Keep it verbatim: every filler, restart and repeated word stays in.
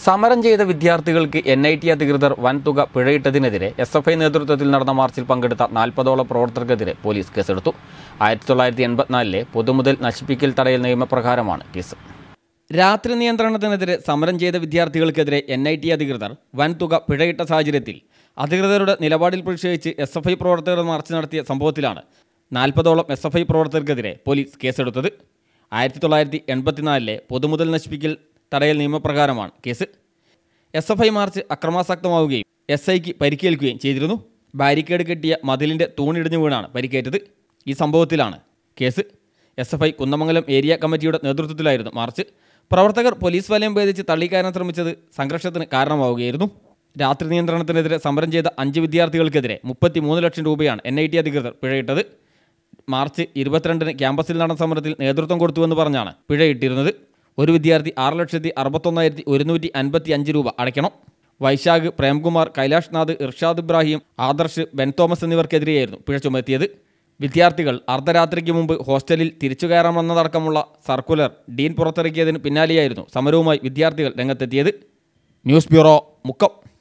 സമരം ചെയ്ത വിദ്യാർത്ഥികൾക്ക് എൻ ഐ ടി അധികൃതർ വൻതുക പിഴയിട്ടതിനെതിരെ എസ് എഫ് ഐ നേതൃത്വത്തിൽ നടന്ന മാർച്ചിൽ പങ്കെടുത്ത നാൽപ്പതോളം പ്രവർത്തകർക്കെതിരെ പോലീസ് കേസെടുത്തു. ആയിരത്തി തൊള്ളായിരത്തി എൺപത്തിനാലിലെ പൊതുമുതൽ നശിപ്പിക്കൽ തടയൽ നിയമപ്രകാരമാണ് കേസ്. രാത്രി നിയന്ത്രണത്തിനെതിരെ സമരം ചെയ്ത വിദ്യാർത്ഥികൾക്കെതിരെ എൻ ഐ ടി അധികൃതർ വൻതുക പിഴയിട്ട സാഹചര്യത്തിൽ അധികൃതരുടെ നിലപാടിൽ പ്രതിഷേധിച്ച് എസ് എഫ് ഐ പ്രവർത്തകർ മാർച്ച് നടത്തിയ സംഭവത്തിലാണ് നാൽപ്പതോളം എസ് എഫ് ഐ പ്രവർത്തകർക്കെതിരെ പോലീസ് കേസെടുത്തത്. ആയിരത്തി തൊള്ളായിരത്തി എൺപത്തിനാലിലെ പൊതുമുതൽ നശിപ്പിക്കൽ തടയൽ നിയമപ്രകാരമാണ് case. S F I march അക്രമാസക്തമാവുകയും എസ് ഐക്ക് പരിക്കേൽക്കുകയും ചെയ്തിരുന്നു. ബാരിക്കേഡ് കെട്ടിയ മതിലിൻ്റെ തൂണിടിഞ്ഞു വീണാണ് പരിക്കേറ്റത്. ഈ സംഭവത്തിലാണ് case. S F I Kunnamangalam area കമ്മിറ്റിയുടെ നേതൃത്വത്തിലായിരുന്നു മാർച്ച്. പ്രവർത്തകർ പോലീസ് വലയം ഭേദിച്ച് തള്ളിക്കയറാൻ ശ്രമിച്ചത് സംഘർഷത്തിന് കാരണമാവുകയായിരുന്നു. രാത്രി നിയന്ത്രണത്തിനെതിരെ സമരം ചെയ്ത അഞ്ച് വിദ്യാർത്ഥികൾക്കെതിരെ മുപ്പത്തി മൂന്ന് ലക്ഷം രൂപയാണ് എൻ ഐ ടി അധികൃതർ പിഴയിട്ടത്. മാർച്ച് ഇരുപത്തിരണ്ടിന് ക്യാമ്പസിൽ നടന്ന സമരത്തിൽ നേതൃത്വം കൊടുത്തുവെന്ന് പറഞ്ഞാണ് പിഴയിട്ടിരുന്നത്. ഒരു വിദ്യാർത്ഥി ആറ് ലക്ഷത്തി അറുപത്തൊന്നായിരത്തി ഒരുന്നൂറ്റി അൻപത്തി അഞ്ച് രൂപ അടയ്ക്കണം. വൈശാഖ്, പ്രേംകുമാർ, കൈലാഷ് നാഥ്, ഇർഷാദ് ഇബ്രാഹിം, ആദർശ്, ബെൻ തോമസ് എന്നിവർക്കെതിരെയായിരുന്നു പിഴ ചുമത്തിയത്. വിദ്യാർത്ഥികൾ അർദ്ധരാത്രിക്ക് മുമ്പ് ഹോസ്റ്റലിൽ തിരിച്ചു കയറാമെന്നതടക്കമുള്ള സർക്കുലർ ഡീൻ പുറത്തിറക്കിയതിന് പിന്നാലെയായിരുന്നു സമരവുമായി വിദ്യാർത്ഥികൾ രംഗത്തെത്തിയത്. News bureau, Mukkam.